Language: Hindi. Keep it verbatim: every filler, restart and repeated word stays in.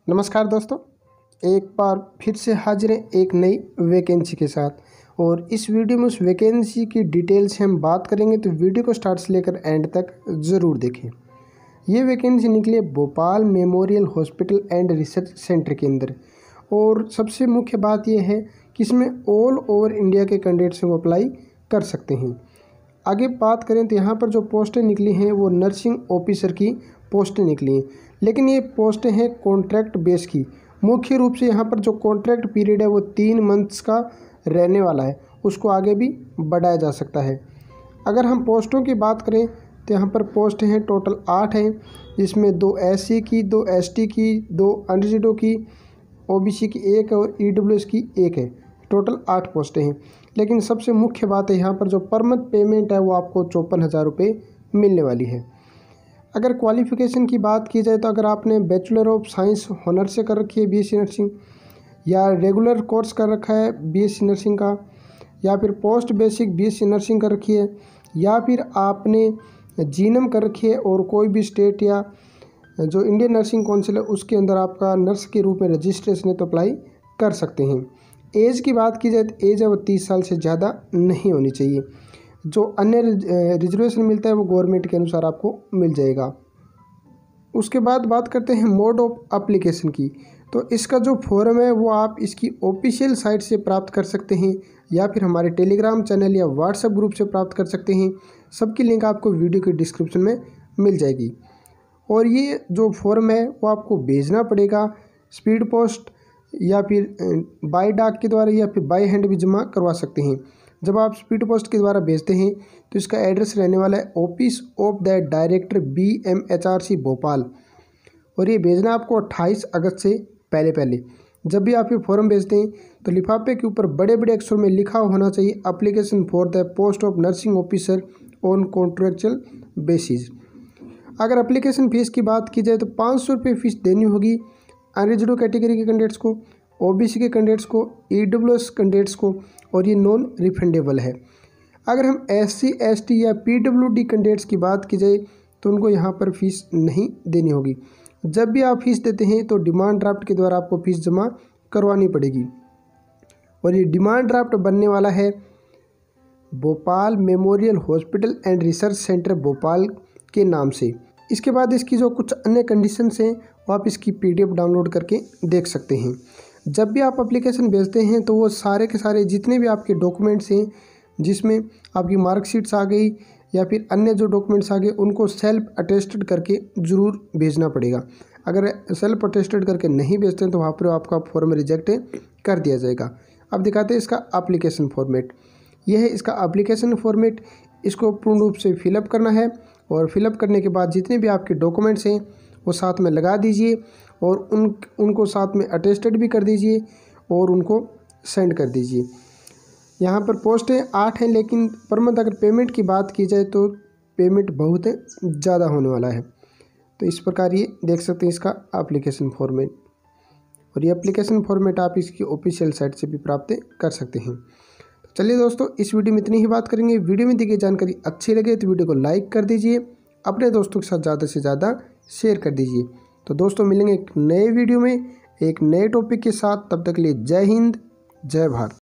नमस्कार दोस्तों, एक बार फिर से हाजिर हैं एक नई वैकेंसी के साथ। और इस वीडियो में उस वैकेंसी की डिटेल से हम बात करेंगे, तो वीडियो को स्टार्ट से लेकर एंड तक ज़रूर देखें। ये वैकेंसी निकली है Bhopal memorial hospital and research centre के अंदर। और सबसे मुख्य बात यह है कि इसमें ऑल ओवर इंडिया के कैंडिडेट्स को अप्लाई कर सकते हैं। आगे बात करें तो यहाँ पर जो पोस्टें निकली हैं वो नर्सिंग ऑफिसर की पोस्टें निकली हैं, लेकिन ये पोस्टें हैं कॉन्ट्रैक्ट बेस की। मुख्य रूप से यहाँ पर जो कॉन्ट्रैक्ट पीरियड है वो तीन मंथ्स का रहने वाला है, उसको आगे भी बढ़ाया जा सकता है। अगर हम पोस्टों की बात करें तो यहाँ पर पोस्ट हैं टोटल आठ हैं, जिसमें दो एससी की, दो एसटी की, दो अनरिजर्व की, ओबीसी की एक और ईडब्ल्यूएस की एक है। टोटल आठ पोस्टें हैं। लेकिन सबसे मुख्य बात है यहाँ पर जो पर मंथ पेमेंट है वो आपको चौपन हज़ार रुपये मिलने वाली है। अगर क्वालिफ़िकेशन की बात की जाए तो अगर आपने बैचलर ऑफ साइंस हॉनर से कर रखी है बीएससी नर्सिंग, या रेगुलर कोर्स कर रखा है बीएससी नर्सिंग का, या फिर पोस्ट बेसिक बीएससी नर्सिंग कर रखी है, या फिर आपने जीएनएम कर रखी है और कोई भी स्टेट या जो इंडियन नर्सिंग काउंसिल है उसके अंदर आपका नर्स के रूप में रजिस्ट्रेशन है तो अप्लाई कर सकते हैं। एज की बात की जाए तो एज है वो तीस साल से ज़्यादा नहीं होनी चाहिए। जो अन्य रिजर्वेशन मिलता है वो गवर्नमेंट के अनुसार आपको मिल जाएगा। उसके बाद बात करते हैं मोड ऑफ एप्लीकेशन की। तो इसका जो फॉर्म है वो आप इसकी ऑफिशियल साइट से प्राप्त कर सकते हैं, या फिर हमारे टेलीग्राम चैनल या व्हाट्सएप ग्रुप से प्राप्त कर सकते हैं। सबकी लिंक आपको वीडियो के डिस्क्रिप्शन में मिल जाएगी। और ये जो फॉर्म है वो आपको भेजना पड़ेगा स्पीड पोस्ट या फिर बाय डाक के द्वारा, या फिर बाय हैंड भी जमा करवा सकते हैं। जब आप स्पीड पोस्ट के द्वारा भेजते हैं तो इसका एड्रेस रहने वाला है office of the director B M H R C Bhopal. और ये भेजना आपको अट्ठाईस अगस्त से पहले पहले। जब भी आप ये फॉर्म भेजते हैं तो लिफाफे के ऊपर बड़े बड़े अक्षरों में लिखा होना चाहिए application for the post of nursing officer on contractual basis. अगर एप्लीकेशन फ़ीस की बात की जाए तो पाँच सौ रुपये फ़ीस देनी होगी अनरिजर्व कैटेगरी के कैंडिडेट्स को, ओबीसी के कैंडिडेट्स को, ईडब्ल्यूएस कैंडिडेट्स को, और ये नॉन रिफंडेबल है। अगर हम एससी, एसटी या पीडब्ल्यूडी कैंडिडेट्स की बात की जाए तो उनको यहाँ पर फीस नहीं देनी होगी। जब भी आप फीस देते हैं तो डिमांड ड्राफ्ट के द्वारा आपको फ़ीस जमा करवानी पड़ेगी। और ये डिमांड ड्राफ्ट बनने वाला है Bhopal memorial hospital and research centre Bhopal के नाम से। इसके बाद इसकी जो कुछ अन्य कंडीशंस हैं वो आप इसकी पीडीएफ डाउनलोड करके देख सकते हैं। जब भी आप एप्लीकेशन भेजते हैं तो वो सारे के सारे जितने भी आपके डॉक्यूमेंट्स हैं, जिसमें आपकी मार्कशीट्स आ गई या फिर अन्य जो डॉक्यूमेंट्स आ गए, उनको सेल्फ अटेस्टेड करके ज़रूर भेजना पड़ेगा। अगर सेल्फ अटेस्टेड करके नहीं भेजते हैं तो वहाँ पर आपका फॉर्म रिजेक्ट कर दिया जाएगा। अब दिखाते हैं इसका एप्लीकेशन फॉर्मेट। यह है इसका एप्लीकेशन फॉर्मेट। इसको पूर्ण रूप से फिलअप करना है, और फिलअप करने के बाद जितने भी आपके डॉक्यूमेंट्स हैं वो साथ में लगा दीजिए, और उन उनको साथ में अटेस्टेड भी कर दीजिए और उनको सेंड कर दीजिए। यहाँ पर पोस्टें आठ हैं, लेकिन पर मंथ अगर पेमेंट की बात की जाए तो पेमेंट बहुत ज़्यादा होने वाला है। तो इस प्रकार ये देख सकते हैं इसका एप्लीकेशन फॉर्मेट। और ये एप्लीकेशन फॉर्मेट आप इसकी ऑफिशियल साइट से भी प्राप्त कर सकते हैं। तो चलिए दोस्तों, इस वीडियो में इतनी ही बात करेंगे। वीडियो में दी गई जानकारी अच्छी लगे तो वीडियो को लाइक कर दीजिए, अपने दोस्तों के साथ ज़्यादा से ज़्यादा शेयर कर दीजिए। तो दोस्तों, मिलेंगे एक नए वीडियो में एक नए टॉपिक के साथ। तब तक के लिए जय हिंद, जय भारत।